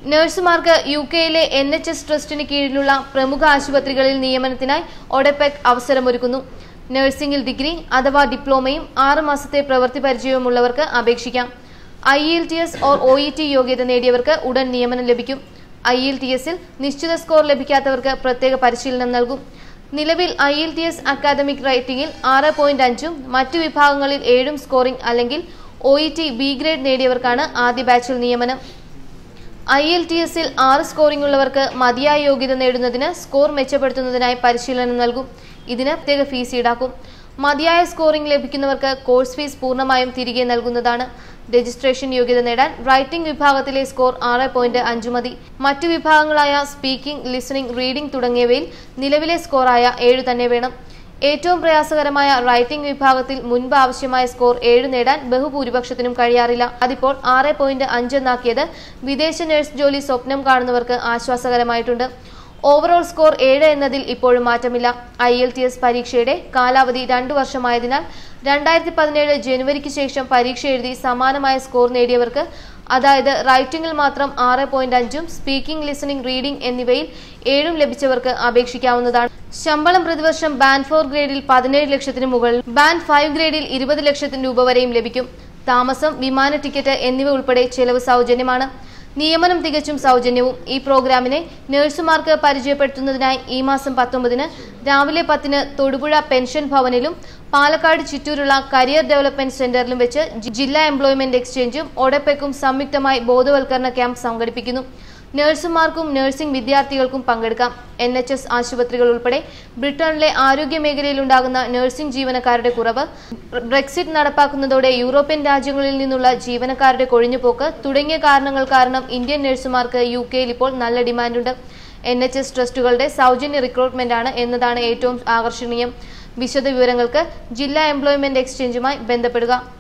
നഴ്സുമാർക്ക് യുകെയിലെ NHS ട്രസ്റ്റിന് കീഴിലുള്ള പ്രമുഖ ആശുപത്രികളിൽ നിയമനത്തിനായി ഒഡെപെക് അവസരമൊരുക്കുന്നു. നഴ്സിംഗിൽ ഡിഗ്രി അഥവാ ഡിപ്ലോമയും 6 മാസത്തെ പ്രവൃത്തി പരിചയവുമുള്ളവർക്ക് അപേക്ഷിക്കാം. IELTS OET യോഗ്യത നേടിയവർക്ക് ഉടൻ നിയമനം ലഭിക്കും. IELTSൽ നിശ്ചിത സ്കോർ ലഭിക്കാത്തവർക്ക് പ്രത്യേക പരിശീലനം നൽകും. നിലവിൽ IELTS അക്കാദമിക് റൈറ്റിംഗിൽ 6.5ഉം മറ്റു വിഭാഗങ്ങളിൽ 7ഉം സ്കോറിംഗ് അല്ലെങ്കിൽ OET B ഗ്രേഡ് നേടിയവർക്കാണ് ആദ്യ ബാച്ചിൽ നിയമനം. IELTSൽ 6 സ്കോറിംഗ് ഉള്ളവർക്ക് മതിയായ യോഗ്യത നേടുന്നതിന് സ്കോർ മെച്ചപ്പെടുത്തുന്നതിനായി പരിശീലനം നൽകും. ഇതിന് പ്രത്യേക ഫീസ് ഈടാക്കും. മതിയായ സ്കോറിംഗ് ലഭിക്കുന്നവർക്ക് കോഴ്സ് ഫീസ് പൂർണ്ണമായും തിരികെ നൽകുന്നതാണ്. രജിസ്ട്രേഷൻ യോഗ്യത നേടാൻ റൈറ്റിംഗ് വിഭാഗത്തിലെ സ്കോർ 6.5 മതി. മറ്റു വിഭാഗങ്ങളായ സ്പീക്കിംഗ്, ലിസണിംഗ്, റീഡിംഗ് തുടങ്ങിയവയിൽ നിലവിലെ സ്കോറായ 7 തന്നെ വേണം. ഏറ്റവും പ്രയാസകരമായ റൈറ്റിംഗ് വിഭാഗത്തിൽ മുൻപ് ആവശ്യമായ സ്കോർ 7 നേടാൻ ബഹുഭൂരിപക്ഷത്തിനും കഴിയാറില്ല. അതിപ്പോൾ 6.5 എന്നാക്കിയത് വിദേശ നഴ്സ് ജോലി സ്വപ്നം കാണുന്നവർക്ക് ആശ്വാസകരമായിട്ടുണ്ട്. ഓവറോൾ സ്കോർ 7 എന്നതിൽ ഇപ്പോഴും മാറ്റമില്ല. IELTS പരീക്ഷയുടെ കാലാവധി 2 വർഷമായതിനാൽ 2017 ജനുവരിക്ക് ശേഷം പരീക്ഷ എഴുതി സമാനമായ സ്കോർ നേടിയവർക്ക്, അതായത് റൈറ്റിംഗിൽ മാത്രം 6.5ഉം സ്പീക്കിംഗ്, ലിസണിംഗ്, റീഡിംഗ് എന്നിവയിൽ 7ഉം ലഭിച്ചവർക്ക് അപേക്ഷിക്കാവുന്നതാണ്. ശമ്പളം പ്രതിവർഷം ബാൻഡ് 4 ഗ്രേഡിൽ 17 ലക്ഷത്തിന് മുകളിൽ, ബാൻഡ് 5 ഗ്രേഡിൽ 20 ലക്ഷത്തിന് രൂപ വരെയും ലഭിക്കും. താമസം, വിമാന ടിക്കറ്റ് എന്നിവ ഉൾപ്പെടെ ചെലവ് സൗജന്യമാണ്. നിയമനം തികച്ചും സൗജന്യവും. ഈ പ്രോഗ്രാമിനെ നഴ്സുമാർക്ക് പരിചയപ്പെടുത്തുന്നതിനായി ഈ മാസം 19-ന് രാവിലെ 10-ന് തൊടുപുഴ പെൻഷൻ ഭവനിലും പാലക്കാട് ചിറ്റൂരുള്ള കരിയർ ഡെവലപ്മെന്റ് സെന്ററിലും വെച്ച് ജില്ലാ എംപ്ലോയ്മെന്റ് എക്സ്ചേഞ്ചും ഒഡെപെക്കും സംയുക്തമായി ബോധവൽക്കരണ ക്യാമ്പ് സംഘടിപ്പിക്കുന്നു. നഴ്സുമാർക്കും നഴ്സിംഗ് വിദ്യാർത്ഥികൾക്കും പങ്കെടുക്കാം. NHS ആശുപത്രികൾ ഉൾപ്പെടെ ബ്രിട്ടനിലെ ആരോഗ്യ മേഖലയിലുണ്ടാകുന്ന നഴ്സിംഗ് ജീവനക്കാരുടെ കുറവ്, ബ്രെക്സിറ്റ് നടപ്പാക്കുന്നതോടെ യൂറോപ്യൻ രാജ്യങ്ങളിൽ നിന്നുള്ള ജീവനക്കാരുടെ കൊഴിഞ്ഞുപോക്ക് തുടങ്ങിയ കാരണങ്ങൾ കാരണം ഇന്ത്യൻ നഴ്സുമാർക്ക് യുകെയിൽ ഇപ്പോൾ നല്ല ഡിമാൻഡുണ്ട്. NHS ട്രസ്റ്റുകളുടെ സൗജന്യ റിക്രൂട്ട്മെന്റാണ് എന്നതാണ് ഏറ്റവും ആകർഷണീയം. വിശദ വിവരങ്ങൾക്ക് ജില്ലാ എംപ്ലോയ്മെന്റ് എക്സ്ചേഞ്ചുമായി ബന്ധപ്പെടുക.